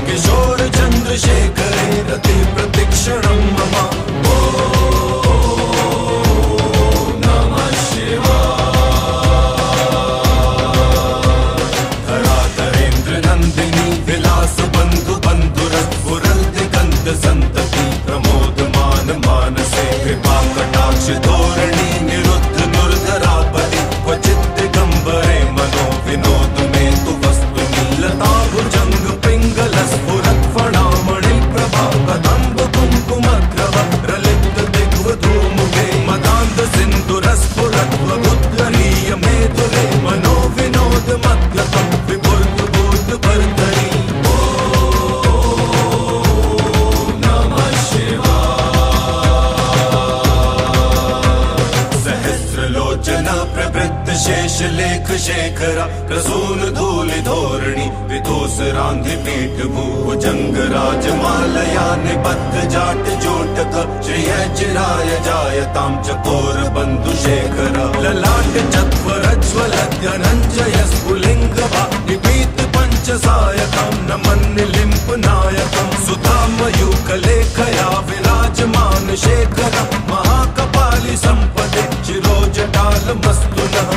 किशोर चंद्रशेखरे रति प्रतिक्षणं मम। संतति प्रमोदमान मानसे कृपा कटाक्ष धोरणी निरुद्ध दुर्धरापति क्वचित् दिगंबरे मनो विनोद में तु वस्तुनि। लता भुजंग पिंगल स्फुरत् फणामणि प्रभा कदम्ब कुंकुमग्रव प्रलिप्त दिग्वधूमुखे मदान्ध सिन्धुरस्फुरत् वगुद्धरीय मेधुरे मनो विनोद मद्गतं विभुर्द बोध भर्तरि। प्रवृत्त शेष लेख शेखरा प्रसून धूलि धोरणी विदोष रांधि पीठ भुजंग राजमालया निबद्ध जाट जोटक श्रिय चिराय जायतां चकोर बंधु शेखर। ललाट चत्वरज्वल धनंजय स्फुलिंग निपीत पंच सायकं नमन लिंप नायकं सुधा मयूख लेखया विराजमान शेखर। महाकपालि संपदे शिरोजटाल मस्तुनः।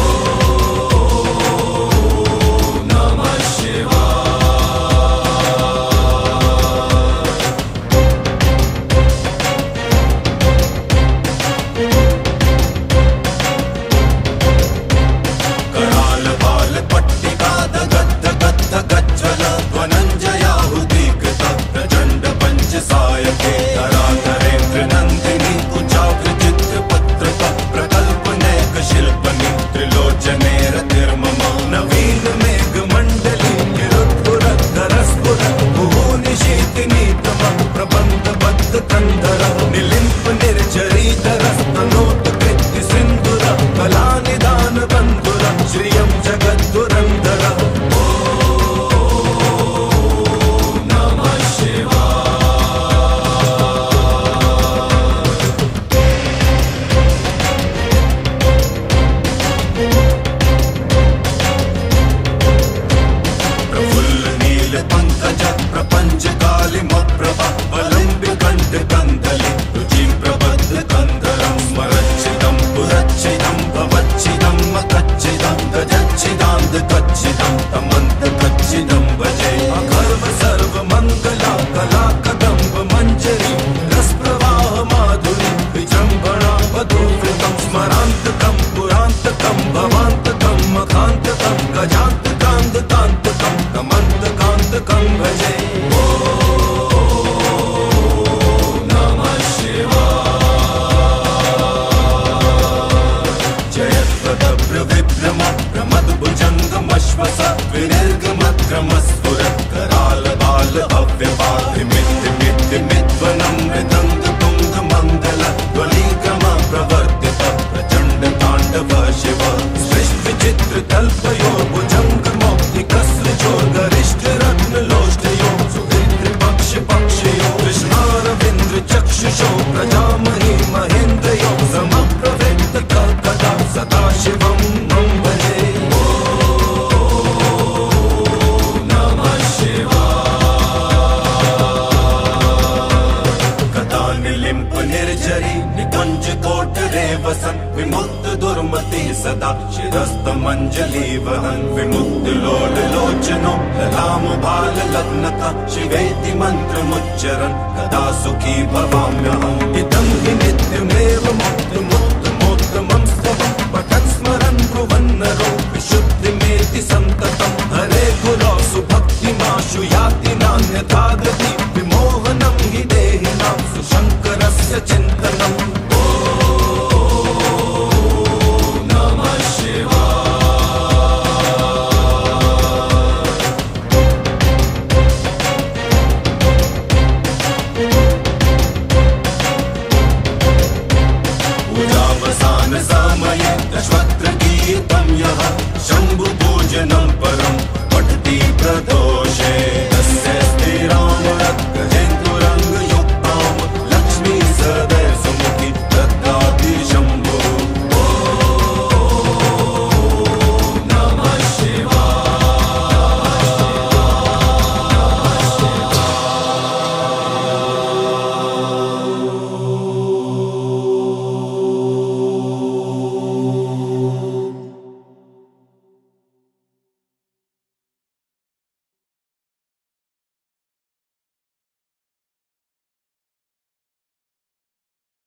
विमुक्त दुर्मति सदा शिरस्त मंजलि वहन। विमुक्त लोल लोचनो ललाम भाल लग्नता शिवेति मंत्र मुच्चरन् कदा सुखी भवाम्यहम्। इदं हि नित्यमेव मुक्त मुक्त मोत्तमं स्तवं पठन् स्मरन् ब्रुवन् नरो विशुद्धिमेति सन्ततं। हरे गुरौ सुभक्तिमाशु याति नान्यथा।